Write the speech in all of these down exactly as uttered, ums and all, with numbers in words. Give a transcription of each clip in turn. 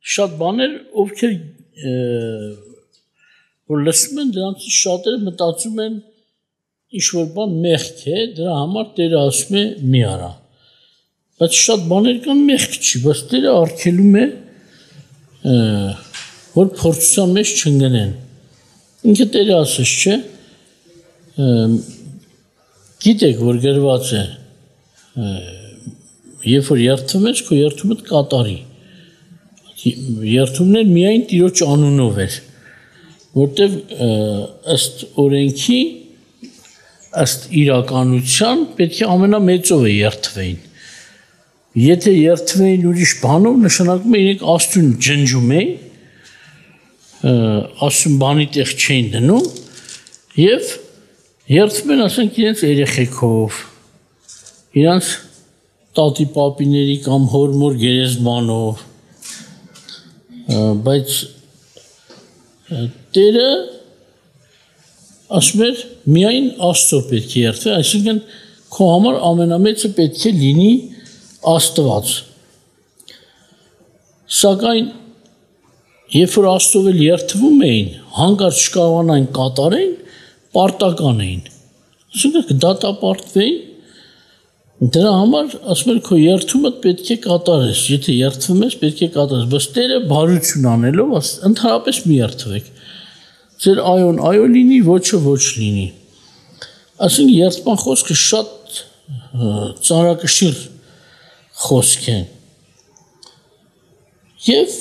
Շատ բաներ, ովքեր որ լսում են, դրանցից շատերը մտածում են ինչ-որ բան մեղք է, դրա համար Տերը ասում է մի արա։ Բայց շատ բաներ կան մեղք չի, բայց Տերը արգելում է, որ փորձության մեջ չընկնեն։ Ինքը Տերը ասես չէ, գիտեք, որ գրված է, երբ որ երդվում ես, քո երդումդ կատարի։ Երդումներ միայն Տիրոջ անունով էր, որտև ըստ օրենքի, ըստ իրականության պետք է ամենամեծով է երդվեին։ Եթե երդվեին ուրիշ բանով, նշանակում է իրենք Աստծուն ջնջում էին, Աստծուն բանի տեղ չէին դնում եւ երդվում են, ասենք, իրենց երեխեքով, իրենց տատի պապիների կամ հոր-մոր գերեզմանով, բայց Տերը ասում էր միայն Աստծո պետք է երդվի, այսինքն քո համար ամենամեծը պետք է լինի Աստված։ Սակայն երբ որ Աստծով էլ երդվում էին, հանկարծ չկարողանային կատարեն, պարտական էին։ Այսինքն դատապարտվեին, դրա համար ասում էր քո երդումը պետք է կատարես, եթե երդվում ես, պետք է կատարես, բայց Տերը բարություն անելով, ընդհանրապես մի երդվեք։ Ձեր այոն այո լինի, ոչը ոչ լինի։ Այսինքն երդման խոսքը շատ ծանրակշիռ խոսք է։ Եվ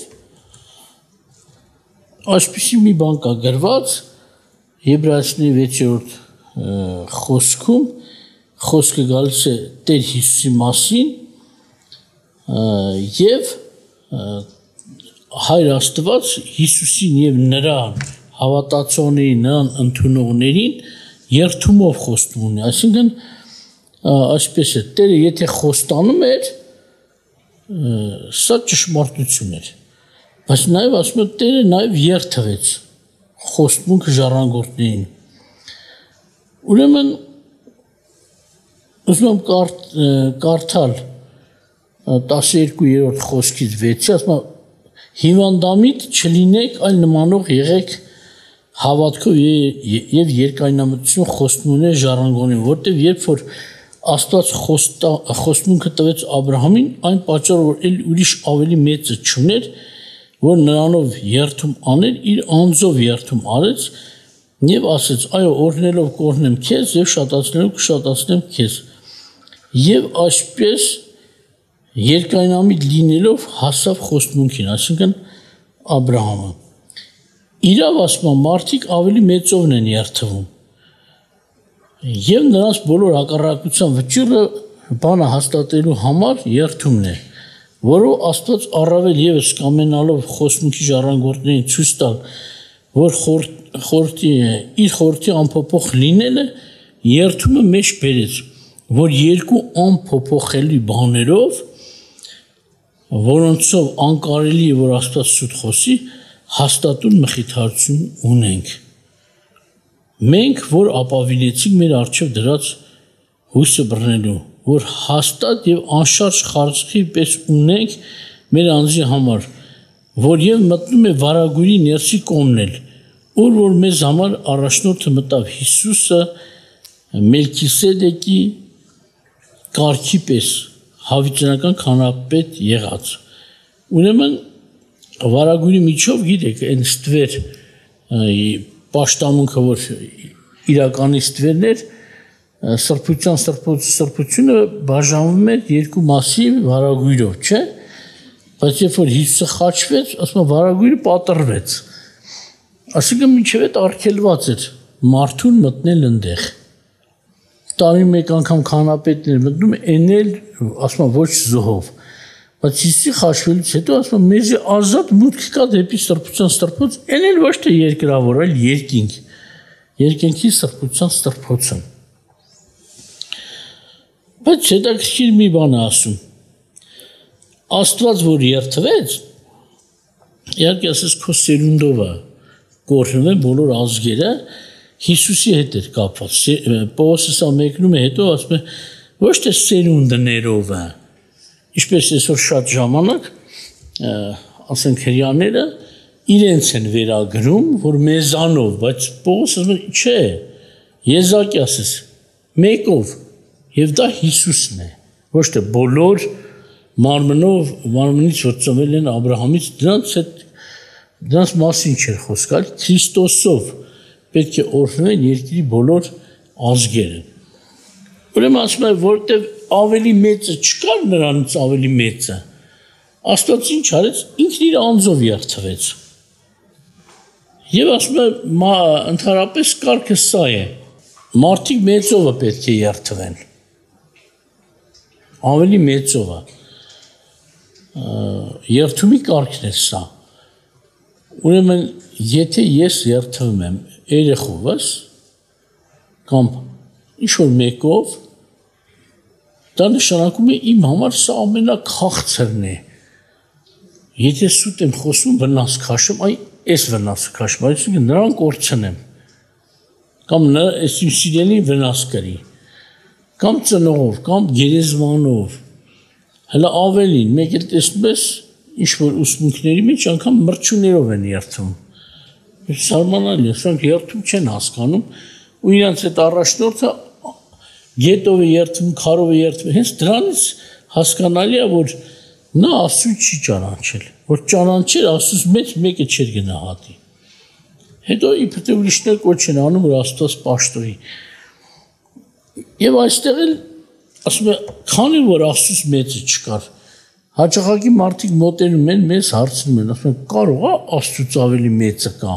այսպիսի մի բան կա գրված Եբրայեցիների վեցերորդ խոսքում, խոսքը գալիս է Տեր Հիսուսի մասին եւ Հայր Աստված Հիսուսին եւ նրան հավատացողներին, նրան ընդունողներին երդումով խոստում ունի, այսինքն այսպես է, Տերը եթե խոստանում էր, սա ճշմարտություն էր, բայց նաեւ ասում է Տերը նաեւ երդվեց խոստմունքը ժառանգորդներին։ Ուրեմն ուզում եմ կարդալ տասներկուերորդ խոսքից վեցի, ասում եմ հիվանդամիտ չլինեք, այլ նմանող եղեք հավատքով եւ երկայնամտություն խոստումներ ժառանգողներին, որտեղ երբ որ Աստված խոստմունքը տվեց Աբրահամին, այն պատճառով որ էլ ուրիշ ավելի մեծը չուներ, որ նրանով երդում աներ, իր անձով երդում արեց եւ ասեց. այո, օրհնելով կօրհնեմ քեզ եւ շատացնելով կշատացնեմ քեզ։ Եվ այսպես երկայնամիտ լինելով հասավ խոստմունքին, այսինքն Աբրահամը։ Իրավ ասում մարդիկ ավելի մեծովն են երդվում։ Եվ նրանց բոլոր հակառակության վճիռը բանը հաստատելու համար երդումն է, որով Աստված առավել եւս կամենալով խոստմունքի ժառանգորդներին ցույց տալ, որ խորհրդի իր խորհրդի անփոփոխ լինելը երդումը մեջ բերեց, որ երկու անփոփոխելի բաներով, որոնցով անկարելի է որ Աստված սուտ խոսի, հաստատուն մխիթարություն ունենք։ Մենք, որ ապավինեցինք մեր առջև դրած հույսը բռնելու, որ հաստատ եւ անշարժ խարծխի պես ունենք մեր անձի համար, որ եւ մտնում է վարագույրի ներսի կողմնել, ուր որ մեզ համար առաջնորդը մտավ Հիսուսը Մելքիսեդեկի կարգի պես հավիտենական քահանապետ եղած։ Ուրեմն վարագույրի միջով գիտեք այն ստվեր պաշտամունքը որ իրականի ստվերներ սրբության սրբությունը բաժանվում է երկու մասի վարագույրով, չէ՞։ Բայց երբ որ Հիսուսը խաչվեց, ասում վարագույրը պատռվեց։ Այսինքն մինչև այդ արգելված էր մարդուն մտնել այնտեղ։ Տարի մեկ անգամ քահանապետներ մտնում են էլ, ասում ոչ զոհով։ Բայց Հիսուսի խաչվելուց հետո ասում մեզի ազատ մուտք կա դեպի սրբության սրբոց, այն էլ ոչ թե երկրավոր, այլ երկինք։ Երկինքի սրբության սրբոցը։ Բայց հետաքրքիր մի բան է ասում։ Աստված որ երդվեց, իհարկե ասես քո սերունդով է կօրհնվեն բոլոր ազգերը, Հիսուսի հետ էր կապված։ Պողոսը սա մեկնում է հետո ասում է ոչ թե սերունդներով է, ինչպես այսօր շատ ժամանակ ասենք հрьяաները իրենց են վերագրում, որ մեզանով, բայց Պողոս ասում է, չէ, եզակի ասես, մեկով, եւ դա Հիսուսն է, ոչ թե բոլոր մարմնով, մարմնից որ ծնվել են Աբրահամից, դրանց հետ դրանց մասին չէր խոսք, այլ Քրիստոսով պետք է օրհնվեն երկրի բոլոր ազգերը։ Ուրեմն ասում է, որտեղ ավելի մեծը չկար նրանից ավելի մեծը, Աստված ինչ արեց, ինքն իր անձով երթվեց։ Եվ ասում է, ընդհանրապես կարգը սա է, մարդիկ մեծովը պետք է երթվեն, ավելի մեծովը, երթումի կարգն է սա։ Ուրեմն, եթե ես երթվում եմ երեխովս, կամ ինչ-որ մեկով, դա նշանակում է իմ համար սա ամենաքաղցրն է։ Եթե սուտ եմ խոսում, վնաս քաշում, այ ես վնաս քաշում, այսինքն նրան կորցնեմ, կամ այս իմ սիրելին վնաս կրի, կամ ծնողով, կամ գերեզմանով, հələ ավելին, մեկ էլ տեսնում ես, ինչ-որ ուսմունքների մեջ անգամ մրջուներով են երթվում։ Սարմանալի է, սրանք երթում չեն հասկանում, ու իրանց այդ առաջնորդը գետով է երթվում, քարով է երթվում, հենց դրանից հասկանալի է, որ նա Աստծուն չի ճանաչել, որ ճանաչել Աստծուց մեծ մեկը չէր գնահատի։ Հետո իբր թե ուրիշներ կոչ են անում, որ Աստված պաշտոյի։ Եվ այստեղ էլ ասում է, քանի որ Աստծուց մեծը չկար, հաճախակի մարդիկ մոտենում են, մեզ հարցնում են, ասում են, կարող է Աստծուց ավելի մեծը կա։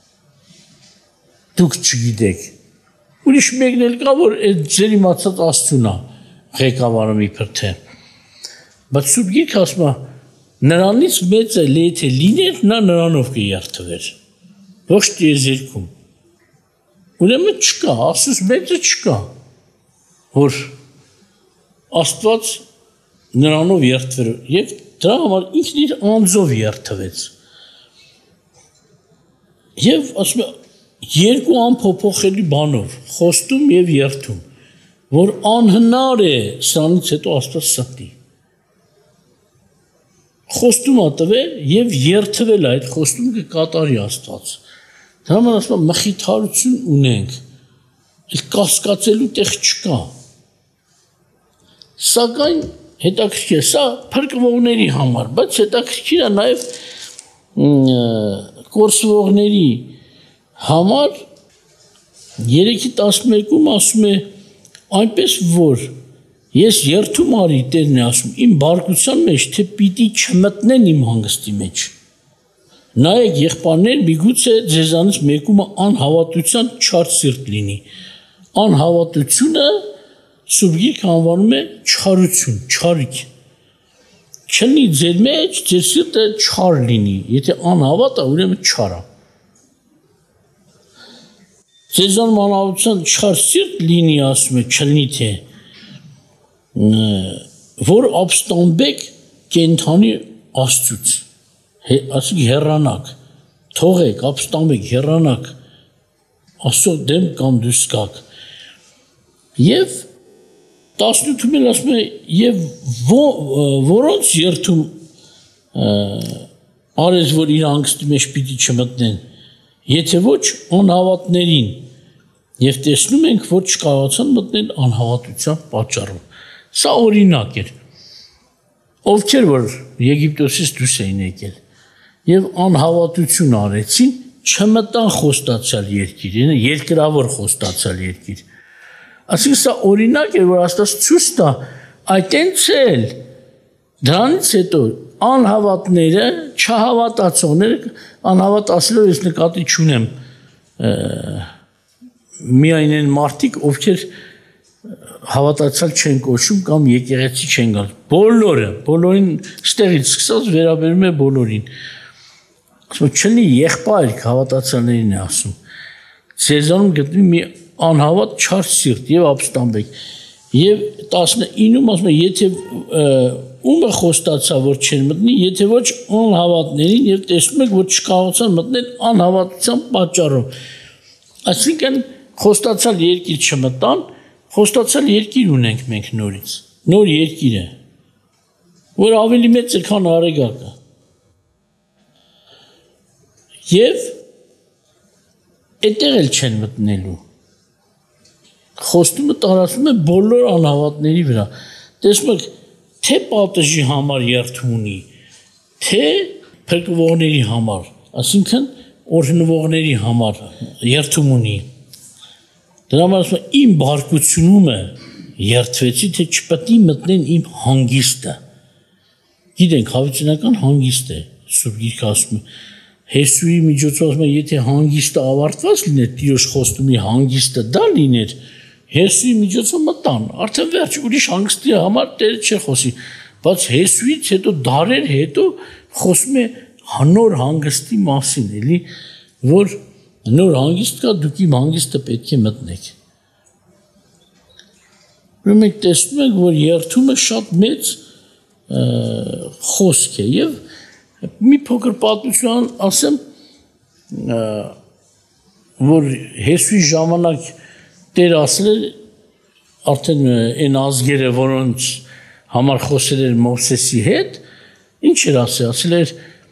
Դուք չգիտեք։ Ուրիշ մեկն էլ կա, որ այդ ձեր իմացած Աստծուն է ղեկավարում իբր թե։ Բայց Սուրբ Գիրքը ասում է, նրանից մեծը եթե լիներ, նա նրանով կերթվեր։ Ոչ թե եզերքում։ Ուրեմն չկա, Աստծուց մեծը չկա, որ Աստված նրանով երթվեր, եւ դրա համար ինքն իր անձով երթվեց։ Եվ ասում է, երկու անփոփոխելի բանով, խոստում եւ երթում, որ անհնար է սրանից հետո Աստված ստի։ Խոստում ա տվել եւ երթվել այդ խոստումը կկատարի Աստված։ Դրա համար ասում եմ մխիթարություն ունենք, այլ կասկածելու տեղ չկա։ Սակայն հետաքրքիր է, սա փրկվողների համար, բայց հետաքրքիր է նաեւ կորսվողների համար երեքի տասնմեկում ասում է այնպես որ ես երթում արի Տերն է ասում իմ բարկության մեջ թե պիտի չմտնեն իմ հանգստի մեջ նայեք եղբայրներ միգուցե ձեզանից մեկումը անհավատության չար սիրտ լինի անհավատությունը Սուրբ Գիրքը անվանում է չարություն չարիք չլինի ձեր մեջ ձեր սիրտը չար լինի եթե անհավատ է ուրեմն չար է ձեզան անհավատության չար սիրտ լինի ասում է չլինի թե որ ապստամբեք կենթանի Աստծուց ասիկ հեռանակ թողեք ապստամբեք հեռանակ Աստծո դեմ կամ դուրս գաք եւ տասնութում էլ ասում է եւ որոնց երթում արես որ իր անգստի մեջ պիտի չմտնեն եթե ոչ անհավատներին եւ տեսնում ենք որ չկարողացան մտնել անհավատության պատճառով սա օրինակ էր ովքեր որ Եգիպտոսից դուրս էին եկել եւ անհավատություն արեցին չմտան խոստացյալ երկիր երկրավոր խոստացյալ երկիր ասիկա սա օրինակ էր որ Աստված ցույց տա այտենց էլ դրանից հետո անհավատները չհավատացողները անհավատ ասելով ես նկատի չունեմ միայն են մարդիկ ովքեր հավատացյալ չեն կոչում կամ եկեղեցի չեն գալ բոլորը բոլորին ստեղից սկսած վերաբերում է բոլորին ասում չլինի եղբայր հավատացյալներին է ասում ձեզանում գտնվի մի անհավատ չար սիրտ եւ ապստամբեք եւ տասնինում ասում է եթե ումը խոստացա որ չեն մտնի եթե ոչ անհավատներին եւ տեսնում եք որ չկարողացան մտնել անհավատության պատճառով այսինքն խոստացյալ երկիր չմտան խոստացյալ երկիր ունենք մենք նորից նոր երկիր է որ ավելի մեծ է քան Արեգակը Եվ այդտեղ էլ չեն մտնելու։ Խոստումը տարածվում է բոլոր անհավատների վրա։ Տեսնում եք, թե պատժի համար երթում ունի, թե փրկվողների համար, այսինքն օրհնվողների համար երթում ունի։ Դրա համար ասում եմ, իմ բարկությունում է երթվեցի, թե չպետք է մտնեն իմ հանգիստը։ Գիտենք, հավիտենական հանգիստ է, Սուրբ Գիրքը ասում է, Հեսուի միջոցով ասում է, եթե հանգիստը ավարտված լիներ, Տիրոջ խոստումի հանգիստը դա լիներ, Հեսուի միջոցով մտան, արդեն վերջ, ուրիշ հանգստի համար Տերը չէ խոսի, բայց Հեսուից հետո դարեր հետո խոսում է նոր հանգստի մասին, էլի, որ նոր հանգիստ կա, դուք իմ հանգիստը պետք է մտնեք։ Ուրեմն մենք տեսնում ենք, որ երթումը շատ մեծ խոսք է եւ մի փոքր պատմություն ասեմ, որ Հեսուի ժամանակ Տեր ասել է արդեն այն ազգերը, որոնց համար խոսել էր Մովսեսի հետ, ինչ էր ասել, ասել էր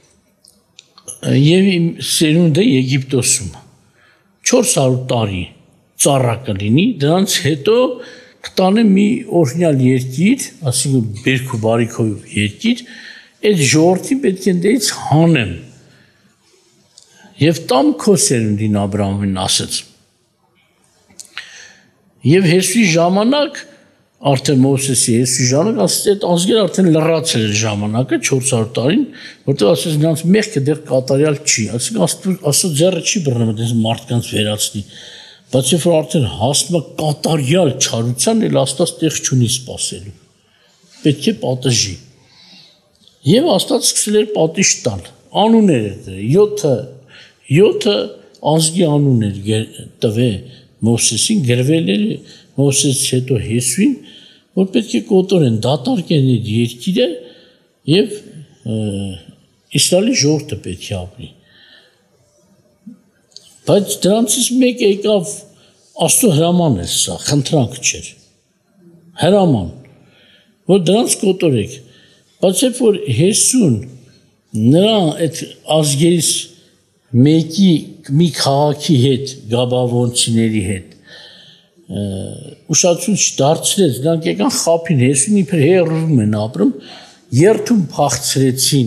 եւ իմ սերունդը Եգիպտոսում չորս հարյուր տարի ծառա կլինի, դրանց հետո կտանեմ մի օրհնյալ երկիր, այսինքն բերք ու բարիքով երկիր, այդ ժողովրդին պետք է դից հանեմ։ Եվ տամ քո սերունդին Աբրահամին ասեց։ Եվ Հեսուի ժամանակ, արդեն Մովսեսի Հեսուի ժամանակ, ասեց այդ ազգերը արդեն լռացել էր ժամանակը չորս հարյուր տարին, որտեղ ասեց նրանց մեղքը դեռ կատարյալ չի, այսինքն Աստծո ձեռը չի բռնում այդպես մարդկանց վերացնի։ Բայց երբ որ արդեն հասնում է կատարյալ չարության, էլ Աստված տեղ չունի սпасելու։ Պետք է պատժի։ Եվ Աստված սկսել էր պատիժ տալ։ Անուններ էր յոթը յոթը ազգի անուններ տվել Մովսեսին, գրվել էր Մովսեսից հետո Հեսուին, որ պետք է կոտորեն, դատարկեն այդ երկիրը եւ Իսրայելի ժողովուրդը պետք է ապրի։ Բայց դրանցից մեկը եկավ Աստծո հրաման էր սա, խնդրանք չէր։ Հրաման, որ դրանց կոտորեք։ Բայց երբ որ Հեսուն նրա այդ ազգերից մեկի մի քաղաքի հետ, Գաբավոնցիների հետ ուշադրություն չդարձրեց, նրանք եկան խաբին Հեսուն իբր հեռվում են ապրում, երթում փախցրեցին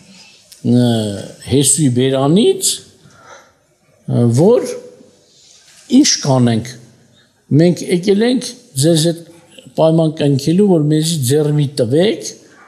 Հեսուի բերանից, որ ինչ կանենք, մենք եկել ենք ձեզ հետ պայման կնքելու, որ մեզի ձեռ մի տվեք,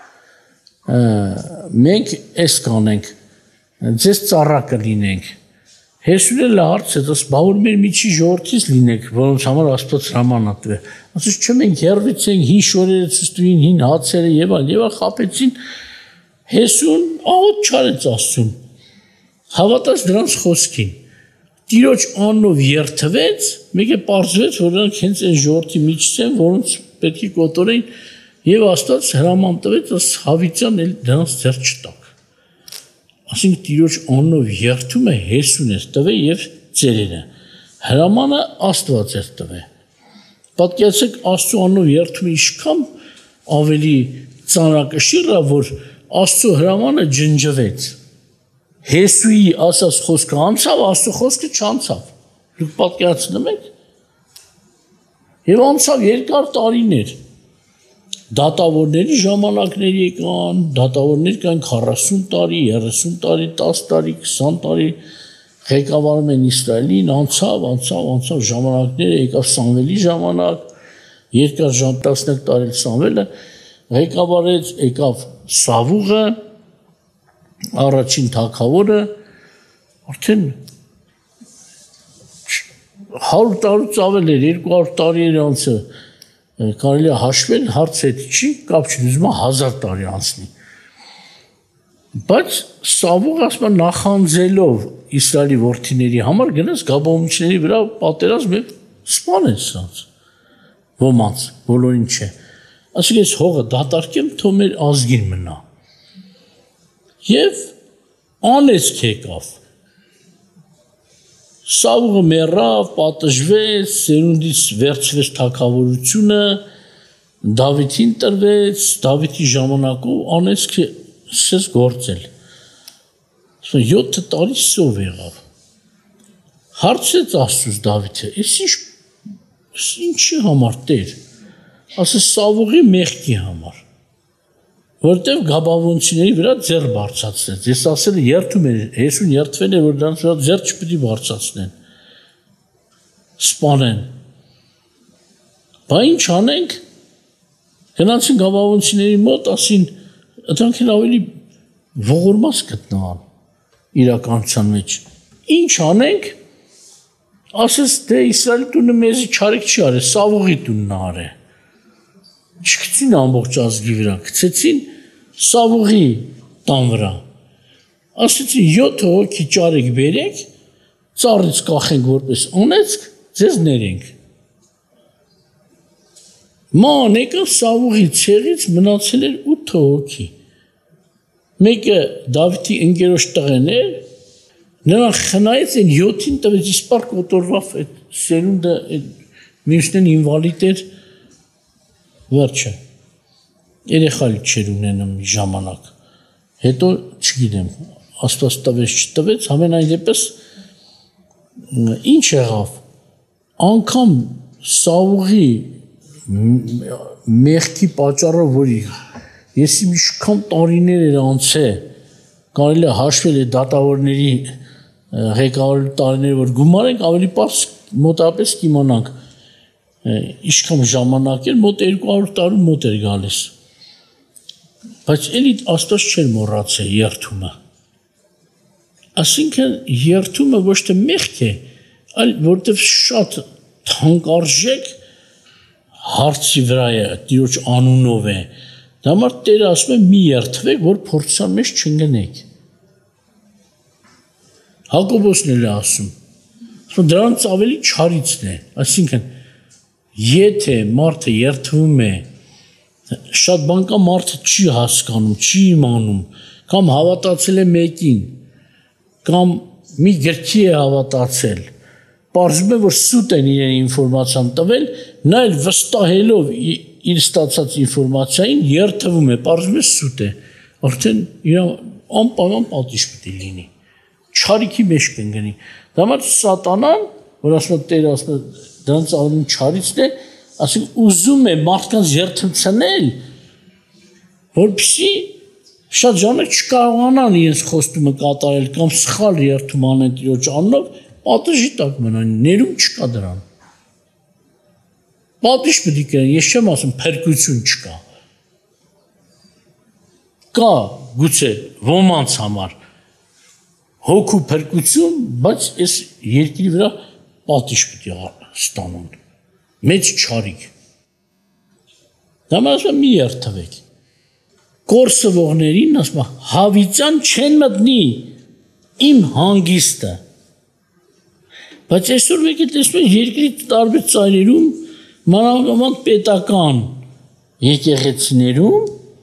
մենք էս կանենք, ձեզ ծառա կլինենք։ Հեսուն էլ հարցեց, ասես, բա որ մեր միջի ժողովրդից լինեք, որոնց համար Աստված հրաման ա տվել։ Ասես, չէ, մենք հեռվից ենք, հին շորերը ցույց տվին, հին հացերը եւ այլ, եւ խաբեցին։ Հեսուն աղոտ չարեց Աստծուն։ Հավատաց դրանց խոսքին։ Տիրոջ անունով երթվեց, մեկը պարզվեց, որ նրանք հենց այն ժողովրդի միջից են, որոնց պետք է կոտորեն, եւ Աստված հրաման տվեց, ասես, հավիտյան էլ դրանց ձեռ չտակ։ Այսինքն Տիրոջ անունով երթումը Հեսուն էր տվել եւ ծերերը։ Հրամանը Աստված էր տվել։ Պատկերացեք Աստծո անունով երթումը ինչքան ավելի ծանրակշիռ է, որ Աստծո հրամանը ջնջվեց։ Հեսուի ասած խոսքը անցավ, Աստծո խոսքը չանցավ։ Դուք պատկերացնում եք։ Եվ անցավ երկար տարիներ։ Դատավորների ժամանակներ եկան, դատավորներ կան քառասուն տարի, երեսուն տարի, տասը տարի, քսան տարի, ղեկավարում են Իսրայելին, անցավ, անցավ, անցավ ժամանակները, եկավ Սամվելի ժամանակ, երկար ժամ տասնյակ տարի Սամվելը ղեկավարեց, եկավ Սավուղը, առաջին թագավորը, արդեն հարյուր տարուց ավել էր, երկու հարյուր տարի էր անցը, կարելի է հաշվել, հարց հետ չի, կապ չունի, ուզում է հազար տարի անցնի։ Բայց Սավուղը ասում է նախանձելով Իսրայելի որդիների համար գնաց Գաբավոնցիների վրա պատերազմ եւ սպանեց նրանց։ Ոմանց, բոլորին չէ։ Ասում ես հողը դատարկեմ, թող մեր ազգին մնա։ Եվ անեցք եկավ։ Սավուղը մեռավ, պատժվեց, սերունդից վերցվեց թագավորությունը, Դավիթին տրվեց, Դավիթի ժամանակով անեցք սկսեց գործել։ յոթ տարի սով եղավ։ Հարցեց Աստծուց Դավիթը, «Էս ինչ ինչի համար Տեր»։ Ասես Սավուղի մեղքի համար։ Որտեվ Գաբավոնցիների վրա ձեռ բարձրացրեց։ Ես ասել եմ երթում էր, Հեսուն երթվել է, որ դրանց վրա ձեռ չպետք է բարձրացնեն։ Սպանեն։ Բա ինչ անենք։ Գնացին Գաբավոնցիների մոտ, ասին, դրանք էլ ավելի ողորմած գտնան իրականության մեջ։ Ինչ անենք։ Ասես դե Իսրայելի տունը մեզի չարիք չի արել, Սավուղի տունն արել։ Չգցին ամբողջ ազգի վրա, գցեցին Սավուղի տան վրա։ Ասեցին յոթ հոգի ճարիք բերեք, ծառից կախենք որպես անեծք, ձեզ ներենք։ Ման եկավ Սավուղի ցեղից մնացել էր ութ հոգի։ Մեկը Դավիթի ընկերոջ տղեն էր, նրան խնայեց են յոթին տվեց իսպար կոտորվավ այդ սերունդը մյուսն ինվալիդ էր վերջը երեխա չէր ունենում ժամանակ հետո չգիտեմ Աստված տվեց չտվեց ամենայն դեպս ինչ եղավ անգամ Սավուղի մեղքի պատճառով որ ես ինչքան տարիներ էր անցել կարելի է հաշվել է դատավորների ղեկավար տարիներ որ գումարենք ավելի պարզ մոտապես կիմանանք ինչքան ժամանակ էր մոտ երկու հարյուր տարի մոտ էր գալիս բայց էլի Աստված չէր մոռացել երթումը ասինքն երթումը ոչ թե մեղք է այլ որտեվ շատ թանկարժեք հարցի վրա է Տիրոջ անունով է դա համար Տերը ասում է մի երթվեք որ փորձության մեջ չընկնեք Հակոբոսն էլ է ասում դրանց ավելի չարիցն է այսինքն եթե մարդը երթվում է շատ բան կա մարդը չի հասկանում չի իմանում կամ հավատացել է մեկին կամ մի գրքի է հավատացել պարզվում է որ սուտ են իրեն ինֆորմացիան տվել նա էլ վստահելով իր ստացած ինֆորմացիային երթվում է պարզվում է սուտ է արդեն իր անպայման պատիժ պետք է լինի չարիքի մեջ կընկնի դա համար սատանան որ ասում է Տերը ասում է դրանց ավելի չարիցն է ասենք ուզում է մարդկանց երթմցնել որպեսզի շատ ժամանակ չկարողանան իրենց խոստումը կատարել կամ սխալ երթում անեն Տիրոջ անունով պատժի տակ մնան ներում չկա դրան պատիժ պետք է կրեն ես չեմ ասում փրկություն չկա կա գուցե ոմանց համար հոգու փրկություն բայց այս երկրի վրա պատիժ պետք է ստանան մեծ չարիք դա ասում մի երթվեք կորսվողներին ասում հավիտյան չեն մտնի իմ հանգիստը բայց այսօր մեկ է տեսնում երկրի տարբեր ծայրերում մանավանդ պետական եկեղեցիներում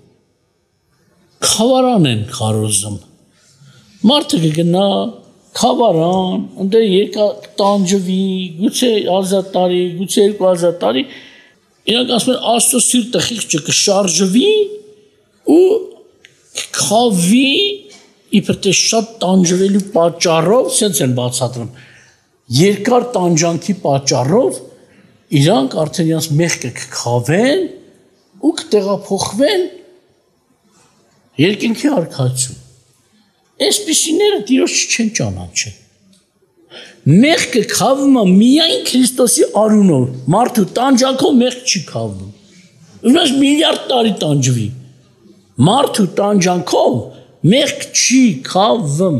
խավարան են քարոզում մարդը կգնա խավարան ընդ երկա տանջվի գուցե հազար տարի գուցե երկու հազար տարի իրանք ասում են Աստծո սիրտը խիղճը կշարժվի ու խավի իբր թե շատ տանջվելու պատճառով սենց են բացատրում երկար տանջանքի պատճառով իրանք արդեն իրենց մեղքը կքավեն ու կտեղափոխվեն երկինքի արքայություն Այսպիսիները Տիրոջ չեն ճանաչել մեղքը քավում է միայն Քրիստոսի անունով մարդու տանջանքով մեղք չի քավում ուրեմն միլիարդ տարի տանջվի մարդու տանջանքով մեղք չի քավում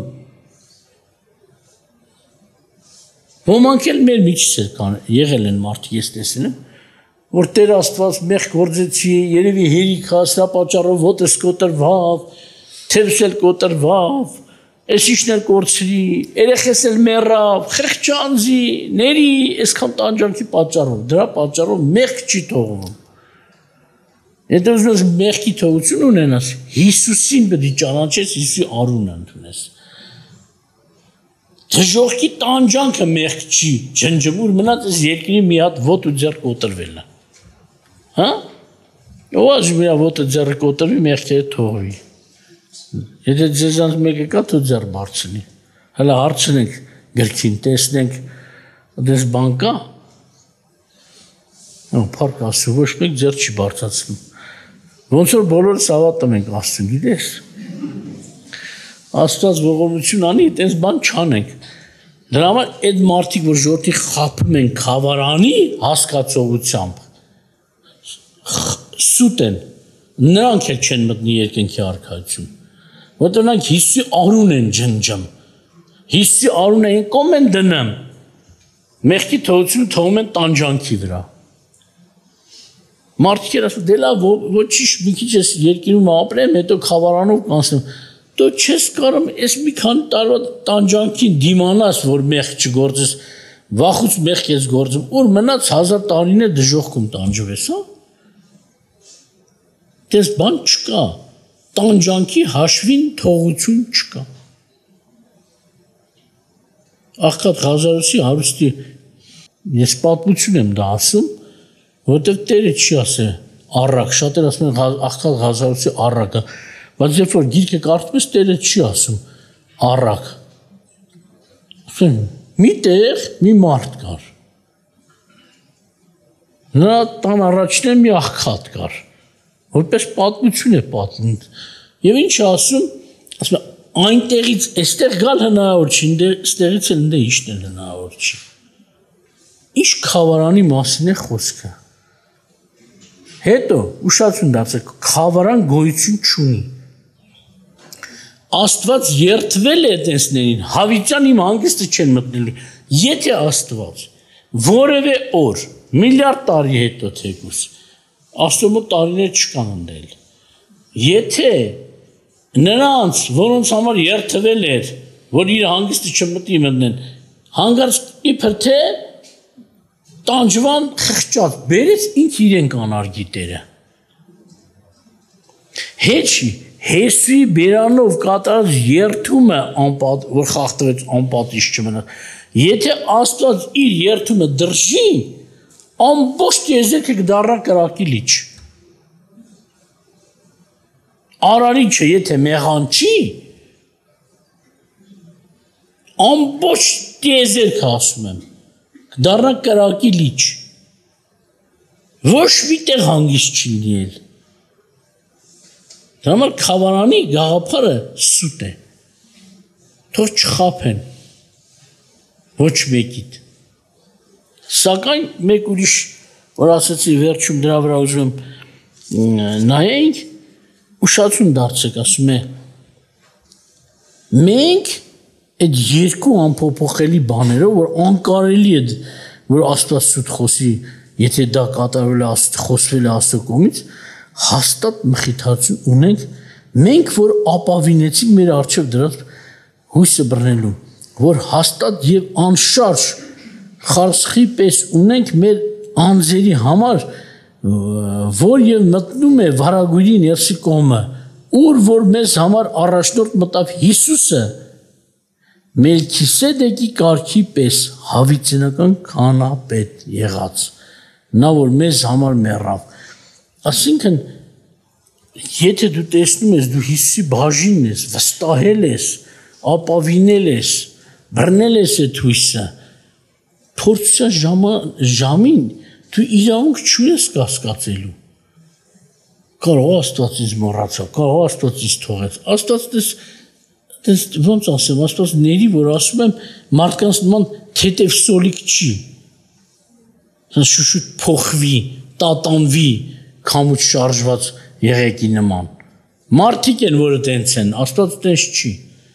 ոմանք էլ մեր միջից կան եղել են մարդիկ ես տեսնում որ Տեր Աստված մեղք գործեցի երևի հերիքա սրա պատճառով ոտս կոտրվավ թևս էլ կոտրվավ Այս ինչն էլ կորցրի, երեխես էլ մեռավ, խղճանձի, ների, այսքան տանջանքի պատճառով, դրա պատճառով մեղք չի թողվում։ Եթե ուզում ես մեղքի թողություն ունենաս, Հիսուսին պետք է ճանաչես, Հիսուսի անունը ընդունես։ Դժոխքի տանջանքը մեղք չի, ջնջմուր մնաց այս երկրի մի հատ ոտ ու ձեռք կոտրվելն է։ Հա? Ո՞վ ասում է ոտը ձեռքը կոտրվի, մեղքը թողվի։ Եթե ձեզանց մեկը կա, թող ձեռ բարձրի։ Հələ հարցնենք գրքին, տեսնենք, դες բան կա։ Փառք Աստծո, ոչ մեկ ձեռ չի բարձրացնում։ Ոնց որ բոլորս հավատում ենք Աստծուն, գիտես։ Աստված ողորմություն անի, այդպես բան չանենք։ Դրա համար այդ մարդիկ, որ ժողովրդի խաբում են խավարանի հասկացողությամբ, սուտ են, նրանք էլ չեն մտնի երկնքի արքայություն, որտեղ նրանք Հիսուսի անուն են ջնջում, Հիսուսի անունը են կոմ են դնում, մեղքի թողությունը թողում են տանջանքի վրա։ Մարդիկ են ասում, դե լավ, ոչինչ մի քիչ ես երկիրում ապրեմ, հետո խավարանով կանցնեմ։ Դու չես կարող այս մի քանի տարվա տանջանքին դիմանաս, որ մեղք չգործես, վախուց մեղք ես գործում, որ մնաց հազար տարիներ դժոխքում տանջվես, հա։ Դες բան չկա, տանջանքի հաշվին թողություն չկա։ Աղքատ Ղազարոսի հարուստի ես պատմություն եմ դա ասում, որտեղ Տերը չի ասել առակ, շատեր ասում են աղքատ Ղազարոսի առակը, բայց երբ որ գիրքը կարդում ես, Տերը չի ասում առակ։ Ասում մի տեղ մի մարդ կար։ Նրա տան առաջին մի աղքատ կար, որպես պատմություն է պատմում։ Եվ ինչ ասում, ասում է այնտեղից այստեղ գալ հնարավոր չի, այստեղից էլ ընդ իջնել հնարավոր չի։ Ինչ խավարանի մասին է խոսքը։ Հետո ուշադրություն դարձեք, խավարան գոյություն չունի։ Աստված երթվել է այդենցներին, հավիտյան իմ հանգիստը չեն մտնելու։ Եթե Աստված որևէ օր, միլիարդ տարի հետո թեկուս, Աստծո մոտ տարիներ չկան ընդել։ Եթե նրանց, որոնց համար երթվել էր, որ իր հանգիստը չմտնի մտնեն, հանգարց իբր թե տանջվան խղճած, բերեց ինք իրեն կանար գիտերը։ Հեչի, Հեսուի բերանով կատարած երթումը, որ խախտվեց անպատիժ չմնաց, եթե Աստված իր երթումը դրժի, ամբողջ տիեզերքը կդառնա կրակի լիճ։ Արարիչը եթե մեղանչի, ամբողջ տիեզերքը ասում եմ, կդառնա կրակի լիճ։ Ոչ մի տեղ հանգիստ չի լինել։ Դրա համար խավարանի գաղափարը սուտ է։ Թող չխաբեն ոչ մեկիդ։ Սակայն մեկ ուրիշ, որ ասացի վերջում դրա վրա ուզում եմ նայենք, ուշադրություն դարձեք, ասում է մենք այդ երկու անփոփոխելի բաներով, որ անկարելի է, որ Աստված սուտ խոսի, եթե դա կատարվել է, խոսվել է Աստծո կողմից, հաստատ մխիթարություն ունենք, մենք որ ապավինեցինք մեր առջև դրած հույսը բռնելու, որ հաստատ եւ անշարժ խարսխի պես ունենք մեր անձերի համար, որ եւ մտնում է վարագույրի ներսի կողմը, ուր որ մեզ համար առաջնորդ մտավ Հիսուսը, Մելքիսեդեկի կարգի պես հավիտենական քահանապետ եղած, նա որ մեզ համար մեռավ։ Այսինքն, եթե դու տեսնում ես, դու Հիսուսի բաժինն ես, վստահել ես, ապավինել ես, բռնել ես այդ հույսը, փորձության ժամին դու իրավունք չունես կասկածելու։ Կարող Աստված ինձ մոռացավ, կարող Աստված ինձ թողեց, Աստված դες ոնց ասեմ, Աստված ների, որ ասում եմ, մարդկանց նման թեթև սոլիկ չի, շուշուտ փոխվի, տատանվի, քամուց շարժված եղեկի նման։ Մարդիկ են, որը տենց են, Աստված տենց չի։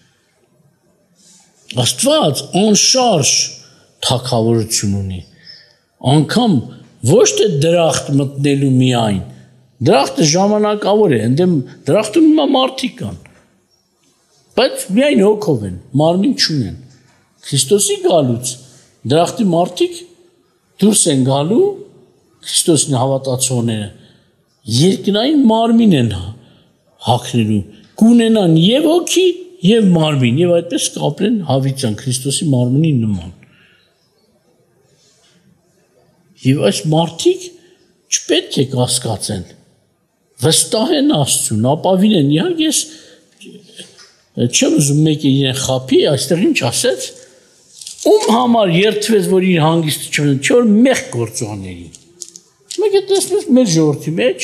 Աստված անշարժ թագավորություն ունի։ Անկամ ոչ թե դրախտ մտնելու միայն, դրախտը ժամանակավոր է, ընդեմ դրախտում հիմա մարդիկ կան, բայց միայն հոգով են, մարմին չունեն։ Քրիստոսի գալուց դրախտի մարդիկ դուրս են գալու, Քրիստոսին հավատացողները, երկնային մարմին են հագնելու, կունենան եւ հոգի եւ մարմին, եւ այդպես կապրեն հավիտյան Քրիստոսի մարմնի նման։ Եվ այս մարդիկ չպետք է կասկածեն, վստահեն Աստծուն, ապավինեն։ Իհարկե ես Չեմ ուզում մեկը իրեն խափի, այստեղ ինչ ասեց, ում համար երդվեց, որ իր հանգիստը չմնա, չէ որ մեղ գործողների։ Մեկը տեսնես մեր ժողովրդի մեջ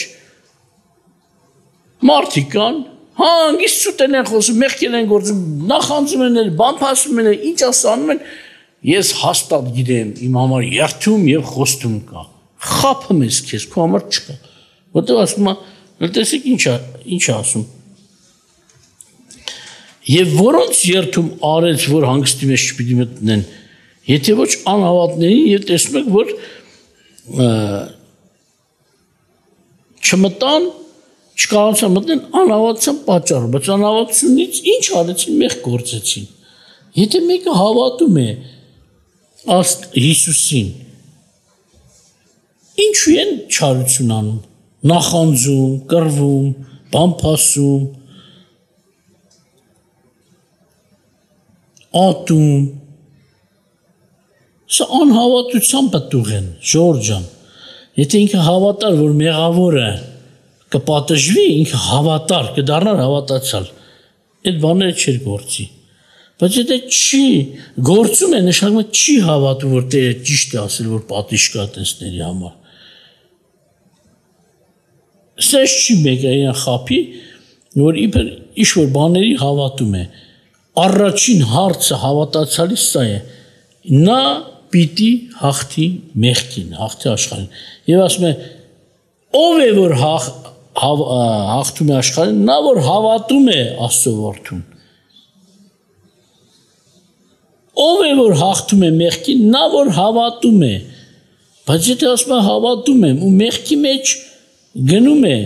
մարդիկ կան, հանգիստ սուտեն են խոսում, մեղքեր են գործում, նախանձում են, բան փասում են, ինչ ասանում են, ես հաստատ գիտեմ, իմ համար երդում եւ խոստում կա։ Խափում ես քեզ, քո համար չկա։ Որտեղ ասում է, տեսեք ինչ է, ինչ է ասում։ Եվ որոնց երդում արեց, որ հանգստի մեջ չպիտի մտնեն, եթե ոչ անհավատներին եւ տեսնում եք, որ չմտան, չկարողացան մտնել անհավատության պատճառով, բայց անհավատությունից ինչ արեցին, մեղ գործեցին։ Եթե մեկը հավատում է ըստ Հիսուսին, ինչու են չարություն անում, նախանձում, կռվում, բան փասում, ատում, սա անհավատության պատուղ են, Ժորժ ջան, եթե ինքը հավատար, որ մեղավորը կպատժվի, ինքը հավատար, կդառնար հավատացյալ, այդ բաները չէր գործի, բայց եթե չի, գործում է, նշանակում է չի հավատում, որ Տերը ճիշտ է ասել, որ պատիժ կա տեսների համար, սես չի մեկը իրեն խափի, որ իբր ինչ-որ բաների հավատում է, առաջին հարցը հավատացյալի սա է, նա պիտի հաղթի մեղքին, հաղթի աշխարհին, եւ ասում է, ով է որ հաղթում է աշխարհին, նա որ հավատում է Աստծո որդուն, ով է որ հաղթում է մեղքին, նա որ հավատում է, բայց եթե ասում է հավատում եմ ու մեղքի մեջ գնում է,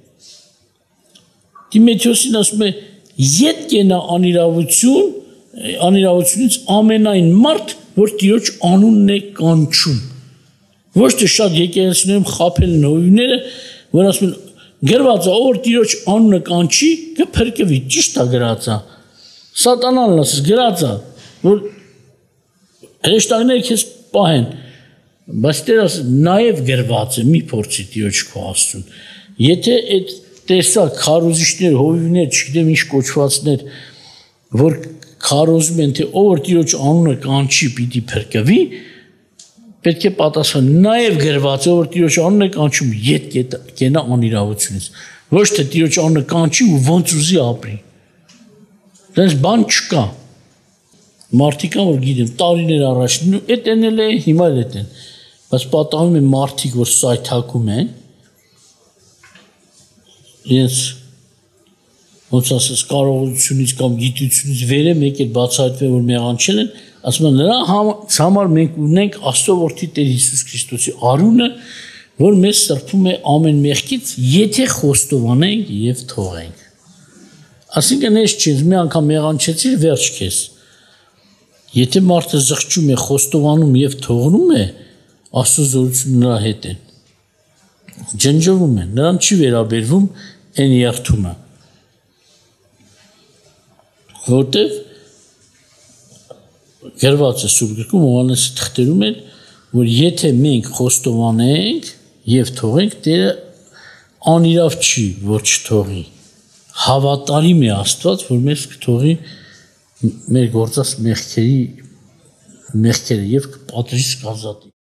Տիմոթեոսին ասում է, ետ կենա անիրավություն, անիրավությունից ամենայն մարդ, որ Տիրոջ անունն է կանչում, ոչ թե շատ եկեղեցիներում խաբել են հովիվները, որ ասում են, գրված է, ով որ Տիրոջ անունը կանչի, կփրկվի, ճիշտ է գրած է, սատանան ասես, գրած է, որ հրեշտակները քեզ պահեն, բայց Տերը ասես, նաև գրված է, մի փորձի Տիրոջ քո Աստծուն, եթե այդ տեսակ քարոզիչներ, հովիվներ, չգիտեմ ինչ կոչվածներ, որ քարոզում են, թե ով որ Տիրոջ անունը կանչի, պիտի փրկվի, պետք է պատասխան, նաև գրված է, որ Տիրոջ անունը կանչում, ետ կենա անիրավությունից, ոչ թե Տիրոջ անունը կանչի ու ոնց ուզի ապրի, դες բան չկա, մարդիկ կան, որ գիտեմ, տարիներ առաջ, էդ են էլ է, հիմա էլ էդ են, բայց պատահում է մարդիկ, որ սայթակում են, իրենց ոնց ասես կարողությունից կամ գիտությունից վեր է մեկ էլ բացահայտվել որ մեղանչել են, ասում են նրա համար մենք ունենք Աստծո որդի Տեր Հիսուս Քրիստոսի արունը, որ մեզ սրբում է ամեն մեղքից, եթե խոստովանենք եւ թողենք։ Այսինքն ես չես մի անգամ մեղանչեցիր, վերջ քեզ։ Եթե մարդը զղջում է, խոստովանում եւ թողնում է, Աստծո զորությունը նրա հետ է։ Ջնջվում է, նրան չի վերաբերվում այն երթումը, որտև գրված է Սուրբ գրքում Հովհաննեսի թղթերում էլ, որ եթե մենք խոստովանենք եւ թողենք, Տերը անիրավ չի, որ չթողի, հավատարիմ է Աստված, որ մեզ կթողի մեր գործած մեղքերի մեղքերը եւ կպատժի կազատի։